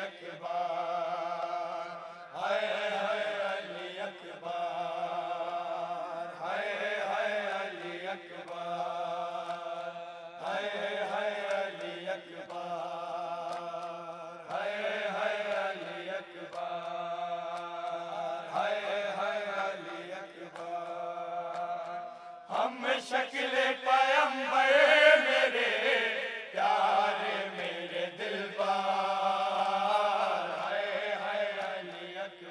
शक्ल पैगंबर मेरे प्यारे मेरे दिलदार, है अली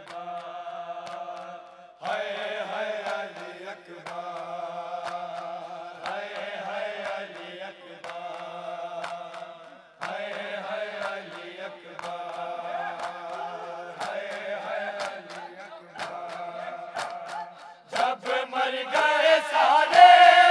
अकबर, है अली अकबर, है अली अकबर, है अली अकबर, है अली अकबर। जब मर गए सारे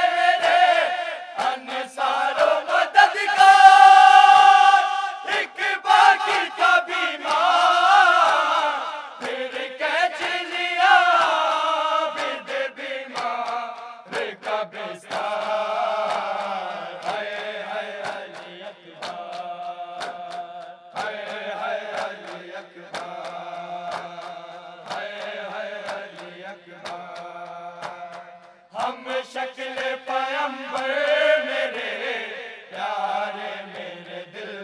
हम शक्ल पैगंबर मेरे प्यारे मेरे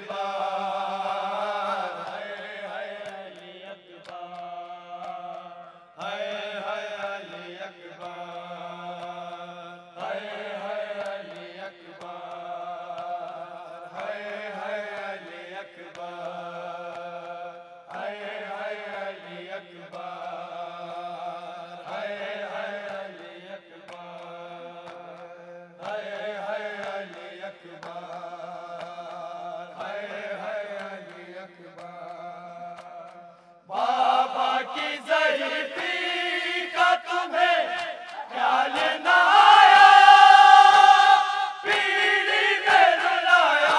दिलदार, है अली अकबर, है अली अकबर, है अली अकबर, है अली अकबर, है अली अकबर। बाबा की ज़रीफ़ी का तुम्हें ख्याल न आया, पीड़ी में रुलाया,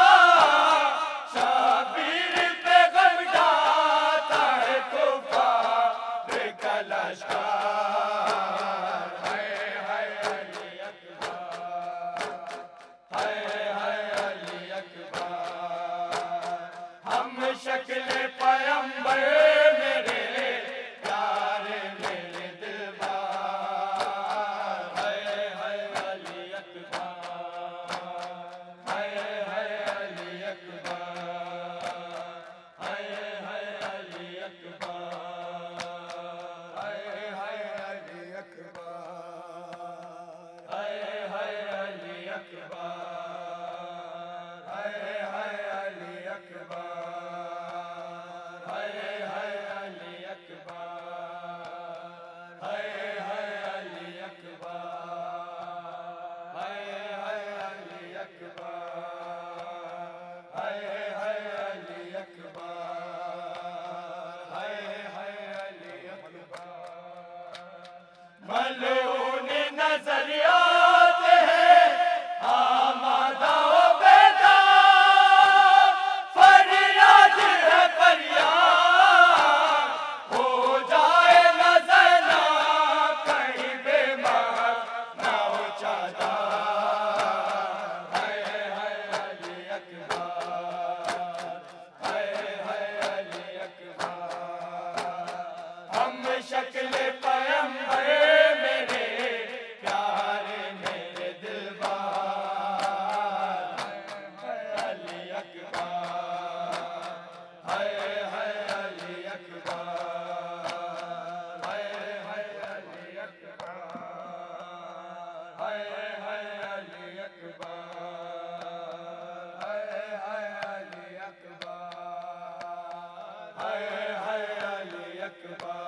शबीर पे गम डालता है कुफ़ार का लश्कर, है अली अकबर, है अली अकबर। हम शक्ल पैगंबर मेरे प्यारे मेरे दिलदार, है अली अकबर, है अली अकबर, है अली अकबर, है अली अकबर, है अली अकबर, है अली अकबर। मलून नजरियात है आमादा बेदार, फरियाद है फरियाद, हो जाए नजर ना कहीं बेमार ना हो चादार, है अली अकबर, है अली अकबर। हम शक्ल पैगंबर मेरे प्यारे मेरे दिलदार, है अली अकबर, है अली अकबर, है अली अकबर, है अली अकबर, है अली अकबर, है अली अकबर।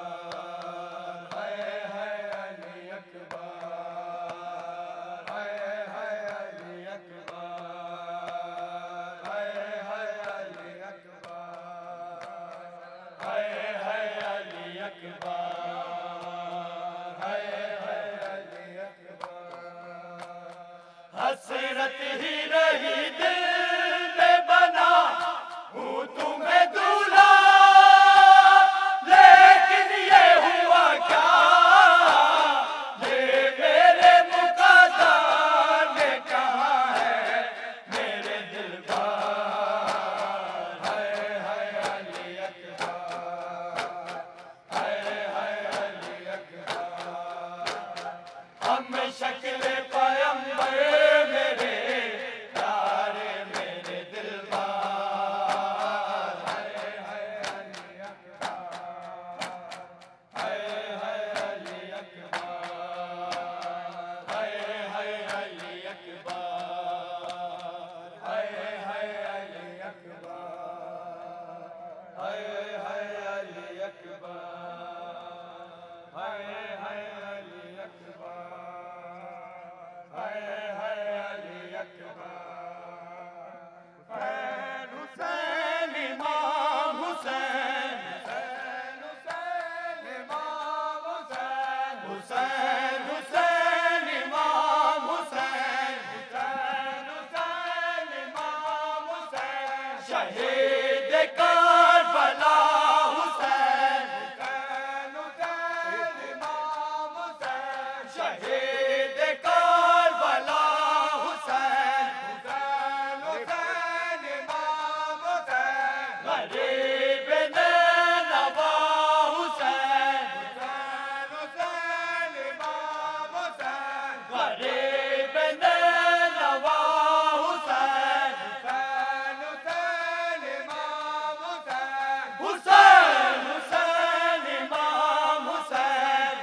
हसरत ही रही दिल में बना हूँ तुम्हें दूल्हा, लेकिन ये हुआ क्या, ये मेरे मुक़द्दर में कहाँ है मेरे दिलदार, है गरीब नवा हुसैन, हुसैन इमाम हुसैन, गरीब नवा हुसैन, हुसैन इमाम हुसैन, हुसैन हुसैन इमाम हुसैन,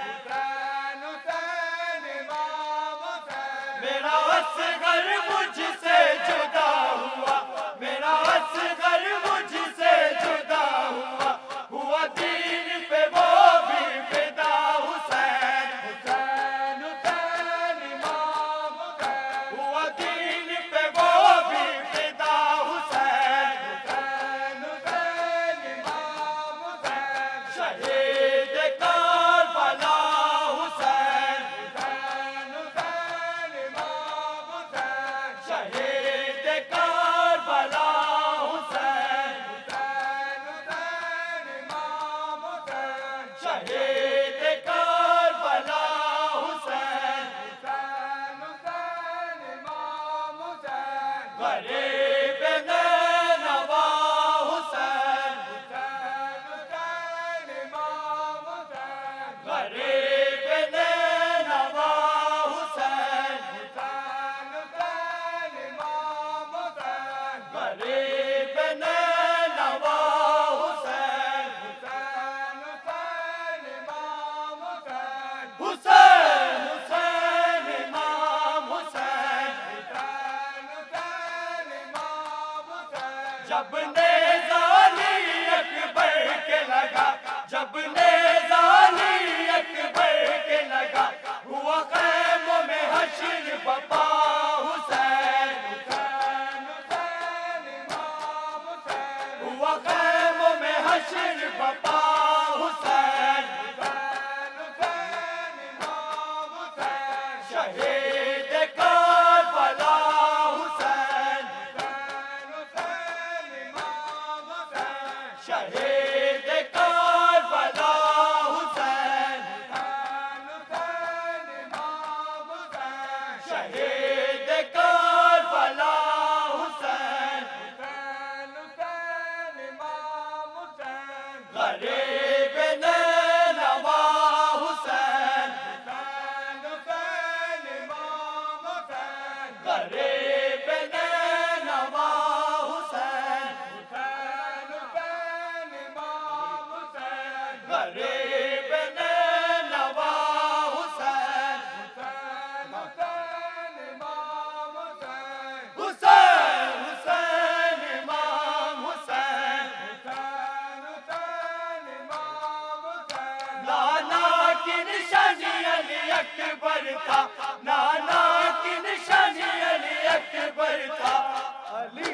हुसैन इमाम हुसैन। मेरा असगर मुझसे जुदा हुआ, मेरा असगर मुझसे जुदा हुआ, हुआ दीन पे वो भी फिदा हुसैन, हुसैन हुसैन इमाम हुसैन, हुआ दीन पे वो भी फिदा हुसैन, हुसैन हुसैन इमाम हुसैन। शहीद करबला हुसैन, हुसैन हुसैन इमाम हुसैन, शहीद करबला हुसैन, हुसैन हुसैन इमाम हुसैन, शहीद करबला हुसैन, हुसैन हुसैन इमाम हुसैन। गरीब नवा हुसैन, हुसैन हुसैन इमाम हुसैन, गरीब नवा हुसैन, हुसैन हुसैन इमाम हुसैन, गरीब नवा हुसैन, हुसैन हुसैन इमाम हुसैन, हुसैन हुसैन इमाम हुसैन, हुसैन हुसैन इमाम हुसैन। जब नेज़ानी अकबर के लगा, जब नेज़ानी अकबर के लगा, हुआ ख़ैमों में हश्र बपा हुसैन, हुसैन हुसैन इमाम हुसैन, हुआ ख़ैमों में हश्र बपा हुसैन, हुसैन हुसैन इमाम हुसैन। शहीद करबला हुसैन, हुसैन हुसैन इमाम हुसैन, शहीद करबला हुसैन, हुसैन हुसैन इमाम हुसैन, शहीद करबला हुसैन, हुसैन हुसैन इमाम हुसैन। गरीब नवा हुसैन, हुसैन हुसैन इमाम हुसैन, गरीब नवा हुसैन, हुसैन हुसैन इमाम हुसैन, गरीब नवा हुसैन, हुसैन हुसैन इमाम हुसैन, हुसैन हुसैन इमाम हुसैन, हुसैन हुसैन इमाम हुसैन। नाना की निशानी अली अकबर था, नाना की निशानी अली अकबर था, अली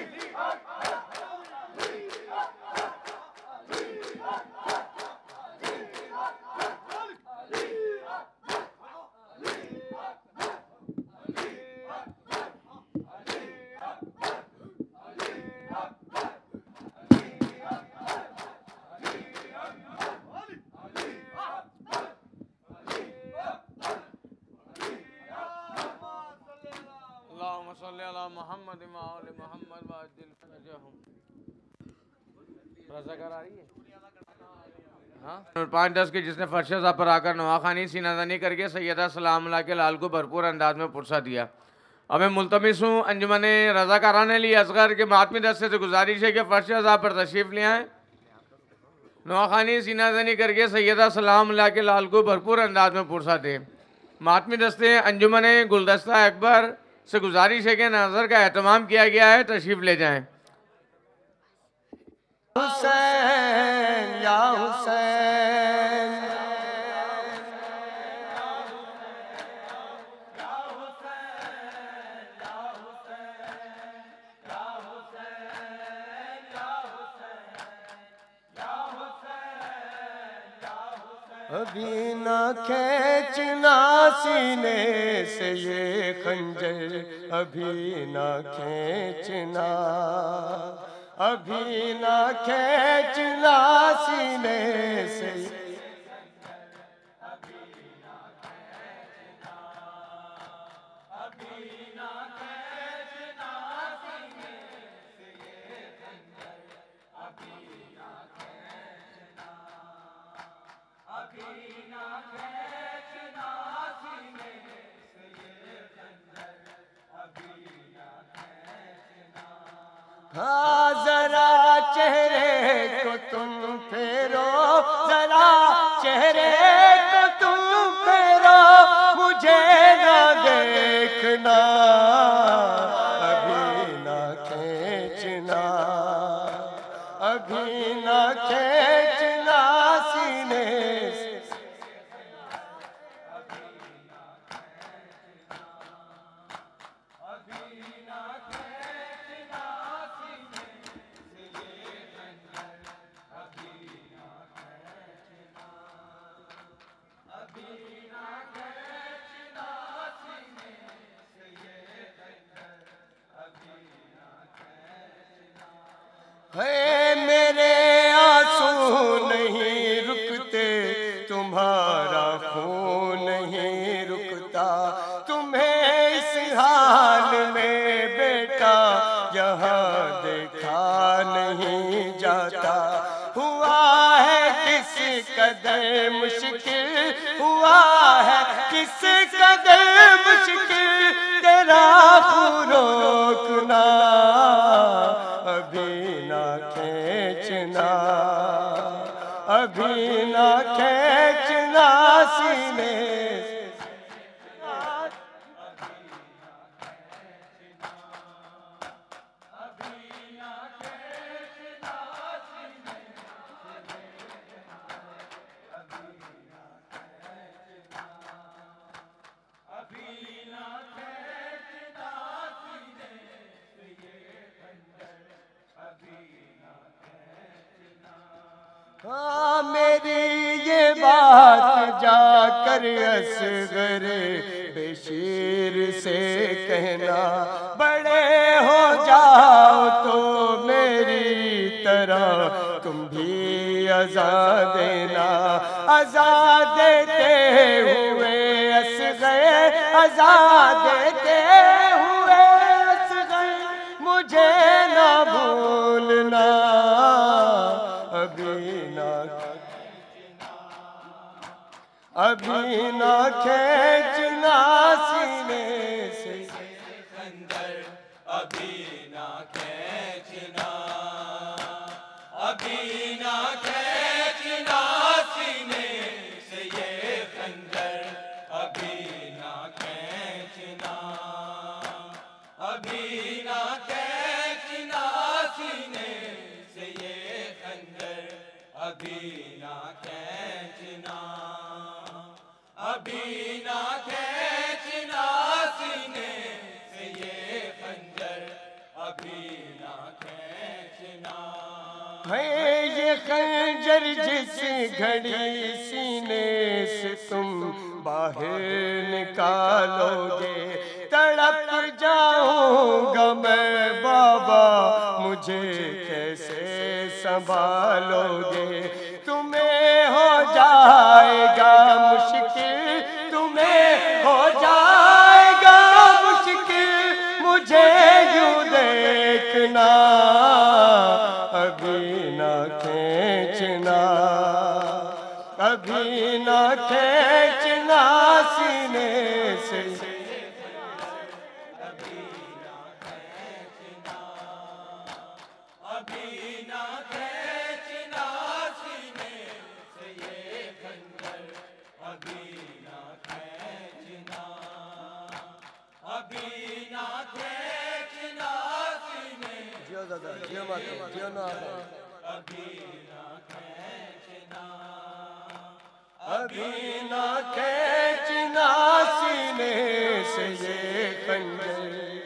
अल्लाहुम्मा सल्ली अला मोहम्मद व आले मोहम्मद व अज्जिल फरजहुम। रज़ाकार आ रही है? हाँ। 5-10 के जिसने फर्शा पर आकर नवाखानी सीनादानी करके सैयदा सलाम अल्लाह के लाल को भरपूर अंदाज में पुरसा दिया। अब मैं मुल्तमिस हूँ अंजुमन रज़ाकारान ली असगर के मातमी दस्ते से गुजारिश है कि फर्शा पर तशरीफ़ ले आएँ। नवाखानी सीनादानी करके सैयदा सलाम अल्लाह के लाल को भरपूर अंदाज में पुरसा दे। मातमी दस्ते अंजुमन गुलदस्ता अकबर से गुजारिश है कि नज़र का एहतमाम किया गया है, तशरीफ़ ले जाएँ। हुसैन या हुसैन, अभी ना खींचना सीने से ये खंजर, अभी ना खींचना, अभी ना खींचना सीने से, हाँ जरा चेहरे को तुम फेरो, जरा चेहरे को तुम फेरो, मुझे ना देखना, अभी ना खींचना, अभी ना खींचना सीने से। है मेरे आंसू नहीं रुकते, तुम्हारा खून नहीं रुकता, तुम्हें इस हाल में बेटा यहाँ देखा नहीं जाता। हुआ है किस कदर मुश्किल, हुआ है किस कदर मुश्किल, तेरा रोकना, अभी ना खींचना, अभी ना खींचना सीने से। हाँ मेरी ये बात जाकर असगर बशीर से कहना, बड़े हो जाओ तो मेरी तरह तुम भी अज़ा देना, अज़ा देते हुए असगर, अज़ा देते हुए असगर, मुझे ना भूलना, अभी ना, अभी ना खींचना सीने से। खंजर अभी ना खींचना, अभी ना खींचना सीने से ये खंजर, अभी ना खींचना, अभी ना खींचना सीने से ये खंजर, अभी ना खींचना, अभी ना खींचना सीने से ये खंजर, अभी ना खींचना। है ये खंजर जिस घड़ी सीने से तुम बाहर निकालोगे, तड़प जाऊंगा मैं बाबा, मुझे कैसे संभालोगे। तुम्हें हो जाएगा मुश्किल, तुम्हें हो जाएगा मुश्किल, मुझे यूं देखना, अभी ना खींचना, अभी ना खींचना सीने से। अभी ना खींचना सीने से ये खंजर, अभी ना खींचना, अभी ना खींचना सीने, जियो दादा, जियो माता, जियो ना, अभी ना खींचना, अभी ना खींचना सीने से ये खंजर।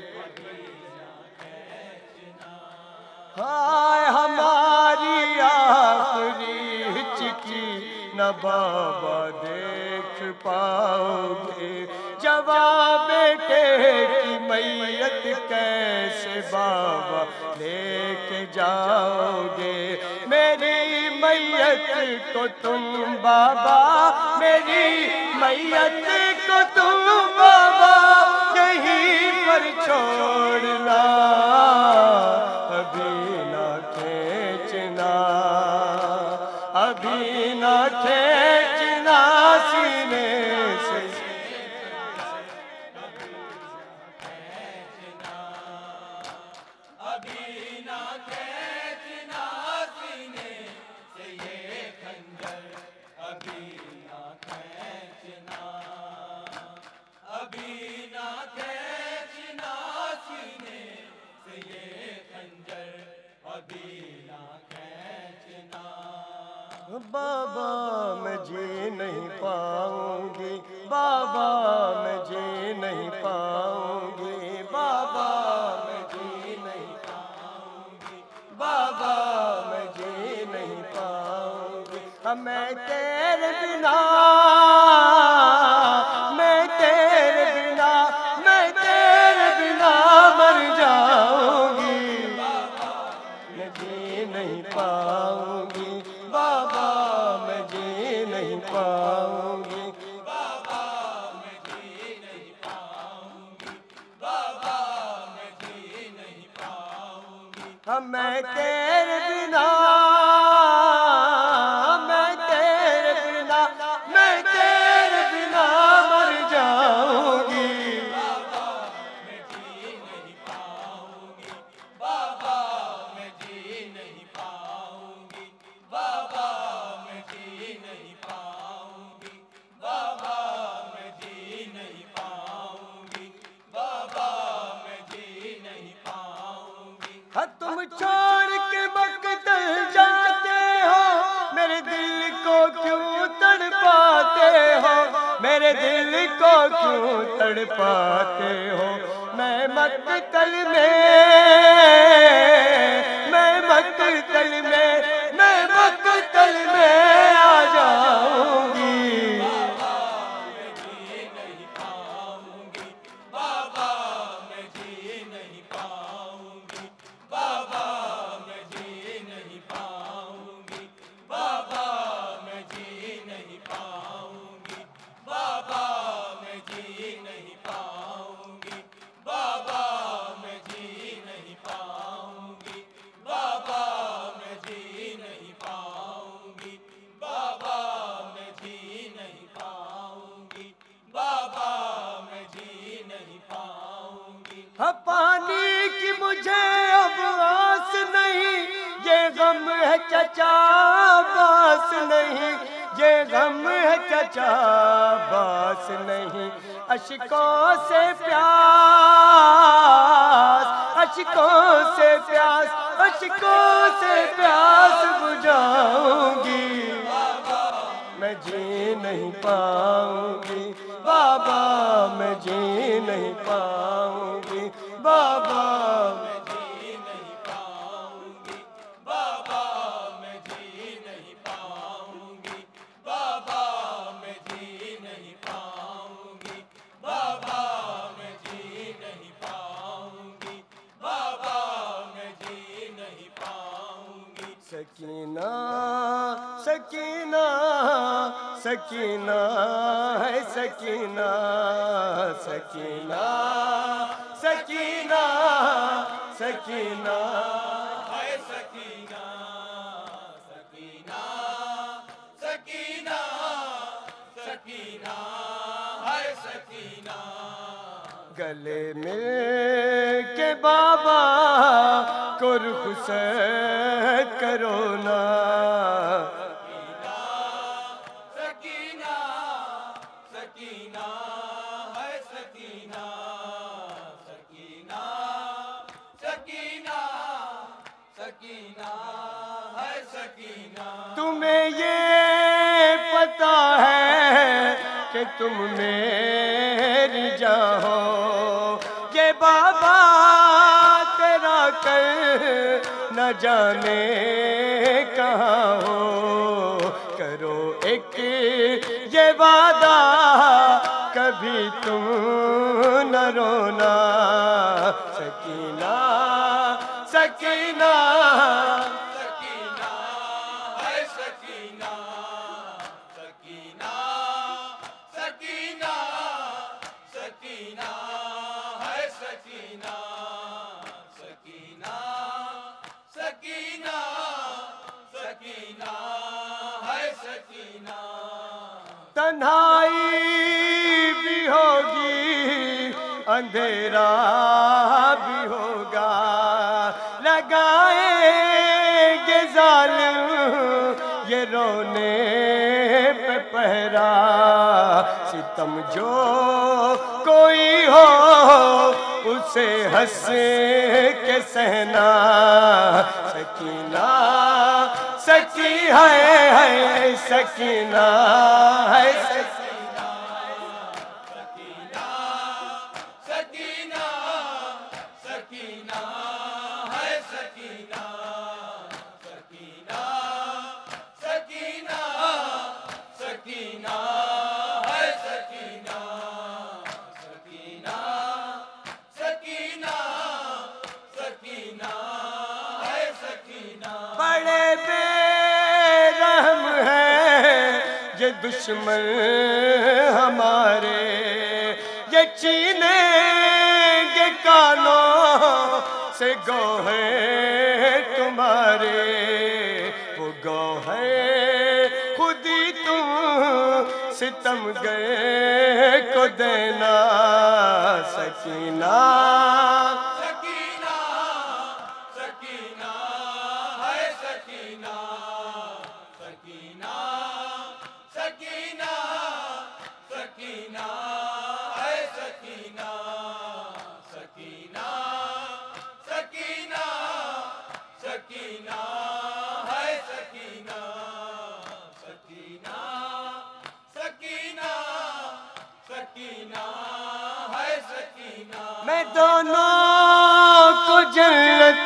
हाय हमारी आखिरी हिचकी न बाबा देख पाओगे, जवाब बेटे की मैयत कैसे बाबा लेके जाओगे। मेरी मैयत को तुम बाबा, मेरी मैयत को तुम बाबा यहीं पर छोड़ना, अभी ना खींचना, अभी ना खींचना सीने से। अभी ना बाबा मैं जी नहीं पाऊंगी, बाबा मैं जी नहीं पाऊंगी, बाबा मैं जी नहीं पाऊंगी, बाबा मैं जी नहीं पाऊंगी। मैं तेरे बिना, मैं तेरे बिना, मैं तेरे बिना मर जाऊंगी, मैं जी नहीं पाऊंगी, बाबा मैं जी नहीं पाऊंगी, बाबा मैं जी नहीं पाऊंगी, बाबा मैं जी नहीं पाऊंगी। मैं तेरे बिना, मैं तेरे बिना, मैं तेरे बिना मर जाऊंगी, बाबा मैं जी नहीं पाऊंगी, बाबा मैं जी नहीं पाऊंगी, बाबा मैं जी नहीं पाऊंगी, बाबा मैं जी नहीं पाऊंगी, बाबा मैं जी नहीं पाऊंगी। हाँ तुम छोड़ के मकतल जाते हो, मेरे दिल को क्यों तड़पाते हो, मेरे दिल को क्यों तड़पाते हो। मैं मकतल में, मैं मकतल में, मैं मकतल में आ जाऊंगी, बाबा मैं जी नहीं पाऊंगी, बाबा मैं जी नहीं पाऊंगी, बाबा मैं जी नहीं पाऊंगी, बाबा मैं जी नहीं पाऊंगी, बाबा मैं जी नहीं पाऊंगी, बाबा मैं जी नहीं पाऊंगी, बाबा मैं जी नहीं पाऊंगी, बाबा मैं जी नहीं पाऊंगी, बाबा मैं जी नहीं पाऊंगी। हाँ पानी की मुझे अब आस नहीं, ये गम है चचा बास नहीं, ये गम है चचा बास नहीं। अश्कों से प्यास, अश्कों से प्यास, अश्कों से प्यास बुझाऊंगी, मैं जी नहीं पाऊंगी, बाबा मैं जी नहीं पाऊंगी, बाबा मैं जी नहीं पाऊंगी, बाबा मैं जी नहीं पाऊंगी, बाबा मैं जी नहीं पाऊंगी, बाबा मैं जी नहीं पाऊंगी, बाबा मैं जी नहीं पाऊंगी। सकीना सकीना सकीना है सकीना, सकीना सकीना सकीना हाय सकीना, सकीना, सकीना, सकीना, हाय सकीना। गले मिल के बाबा को रुखसत करो ना, सकीना, सकीना, हाय सकीना, सकीना, सकीना, सकीना, हाय सकीना। तुम्हें ये पता है कि तुम मेरी जान हो, ये बाबा तेरा कर न जाने कहाँ हो। करो एक ये वादा, कभी तुम न रोना, सकीना सकीना सकीना, हाय सकीना, सकीना, सकीना, सकीना, हाय सकीना, सकीना, सकीना, सकीना, हाय सकीना। तन्हाई भी होगी, अंधेरा भी होगा, लगाएंगे जालिम ये रोने पे पहरा। सितम जो कोई हो उसे हंस के सहना, सकीना सकी है सकीना है सकीना सकीना सकीना है सकीना सकीना सकीना सकीना है सकीना सकीना सकीना सकीना है सकीना बड़े बेरहम हैं ये दुश्मन हमारे, ये छीनेंगे कानों से गोहे तुम्हारे, वो गोहे खुद ही तुम सितम गए को देना सकीना सकीना सकीना है सकीना सकीना सकीना सकीना है सकीना सकीना सकीना सकीना है सकीना सकीना सकीना सकीना है सकीना मैं दोनों को जन्नत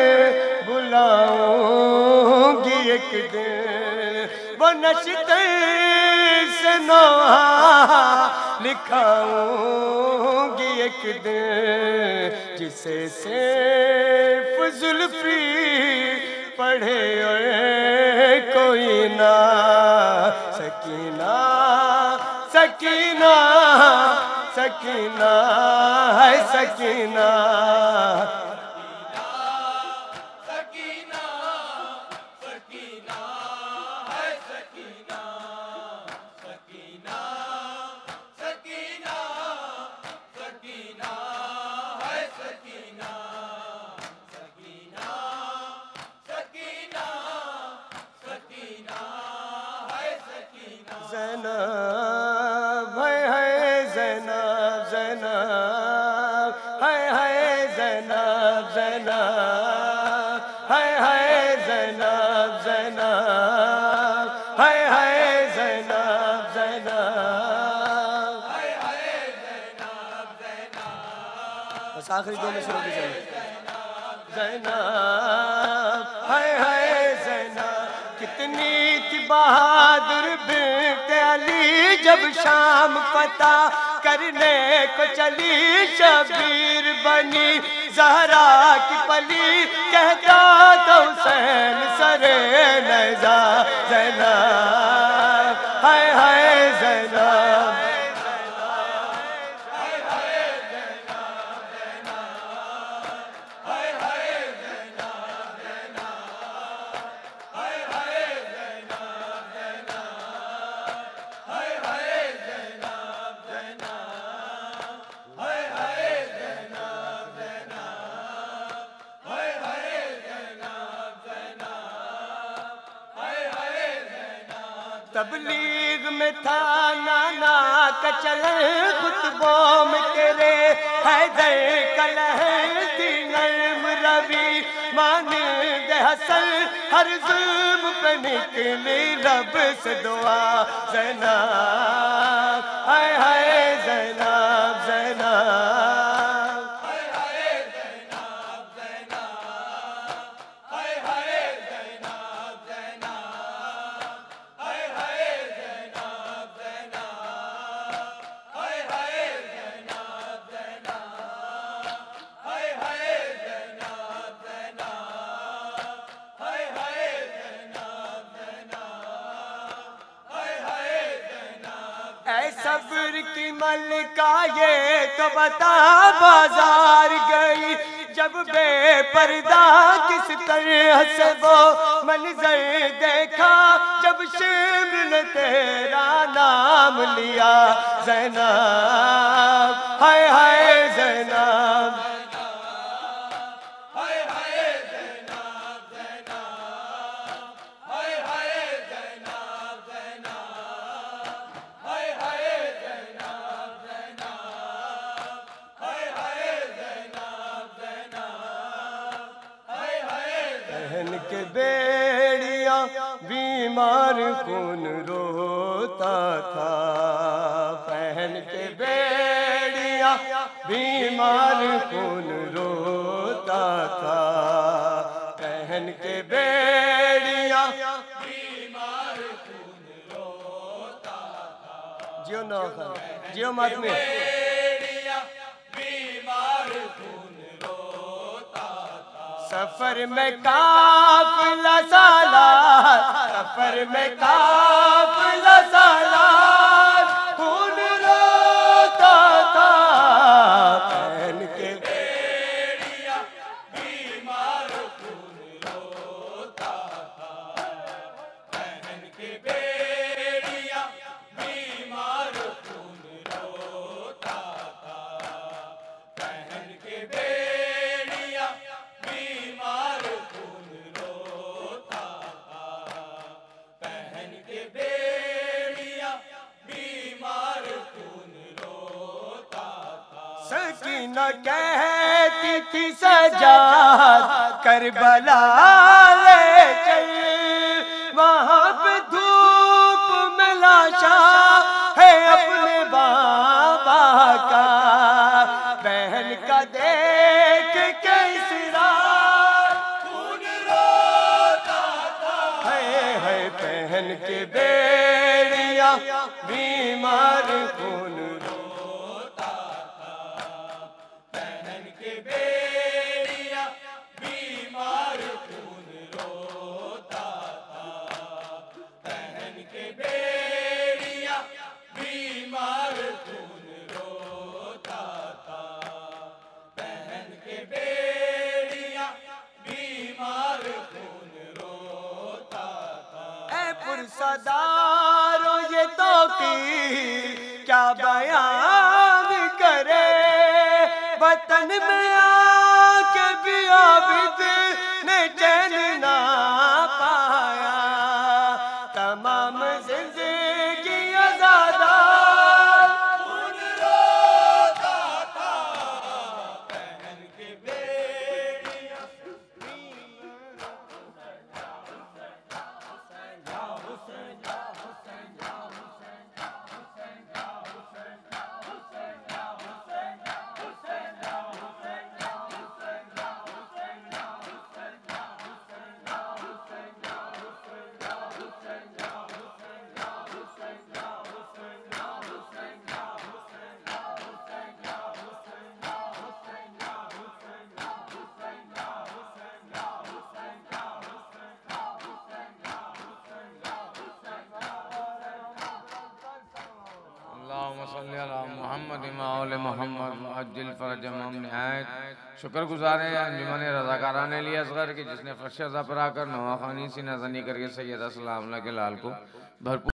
बुलाऊंगी एक दिन, वो नश्तर से नौहा लिखाऊंगी एक दिन, जिसे सिर्फ जुल्फी पढ़े और कोई ना सकीना सकीना सकीना है सकीना सकीना सकीना है सकीना सकीना सकीना सकीना है सकीना सकीना सकीना सकीना है सकीना ज़ैनब है ज़ैनब ज़ैनब है ज़ैनब ज़ैनब है ज़ैनब ज़ैनब है ज़ैनब ज़ैनब बस आखिरी दो में शुरू कीजिए ज़ैनब है ज़ैनब कितनी थी बहादुर बिन्त अली जब शाम फतह करने को चली शबीर बनी ज़हरा की पली कहता तो हुसैन सरे नज़ा ज़ैनब है ज़ैनब तबलीग में था नाना का चलन खुतबों में तेरे हैदर कलहर थी नर्म रवि मानिंद हसन हर जुल्म पे निकली रब से दुआ ज़ैनब है ज़ैनब ज़ैनब सब्र की मलिका ये तो बता बाजार गई जब बेपर्दा किस तरह से वो मंजर देखा जब शिमर ने तेरा नाम लिया ज़ैनब है ज़ैनब बीमार खून रोता था, पहन के बेड़िया बीमार खून रोता था, पहन के बेड़िया बीमार खून रोता था। जियो ना जियो मत में सफर में काफिला सालार, सफर में काफिला सालार खून रोता था, पहन के बेड़िया बीमार खून रोता था, पहन के बेड़िया बीमार खून रोता था, पहन के बेड़िया बीमार खून रोता था, पहन के बेड़िया बीमार खून रोता था। सकीना कहती थी सजाद करबला ले चल, वहाँ पे धूप में लाशा है अपने बाबा का, बहन का देख के इसरा पहन के बेड़िया बीमार खून रोता था, पहन के बेड़िया बीमार खून रोता था, पहन के बेड़िया बीमार खून रोता था, पहन के बेड़िया बीमार खून रोता था। पुरसदारो ये तो की क्या बयान करे, वतन में आके भी आबिद ने चैन ना पाया, तमाम जिंदगी आज़ादार खून रोता था, पहन के बेड़िया शुक्रगुजार हैं अंजुमन रज़ाकारान अली असगर की जिसने फर्श अज़ा पर आकर नवाखानी सी नज़नी करके सैयदा सलाम के लाल को भरपूर